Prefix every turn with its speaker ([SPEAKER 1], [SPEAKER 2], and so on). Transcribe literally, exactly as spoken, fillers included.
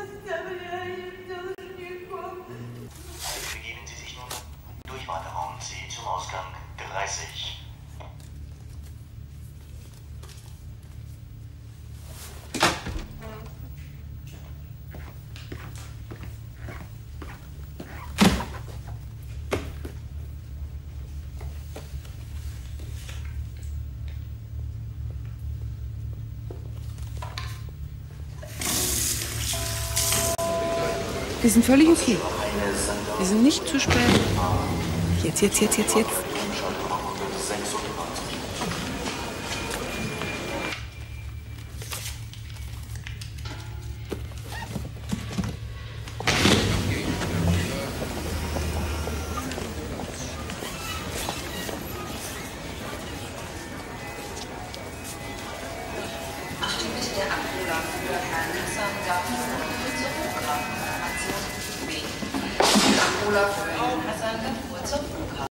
[SPEAKER 1] Begeben Sie sich nun durch Warteraum C zum Ausgang dreißig.
[SPEAKER 2] Wir sind völlig okay. Wir sind nicht zu spät. Jetzt, jetzt, jetzt, jetzt, jetzt.
[SPEAKER 3] Achtung bitte, der Abholer für Herrn Hassan darf nur zur Flughafen. Information B. Der Abholer für Herrn Hassan darf nur zur Flughafen.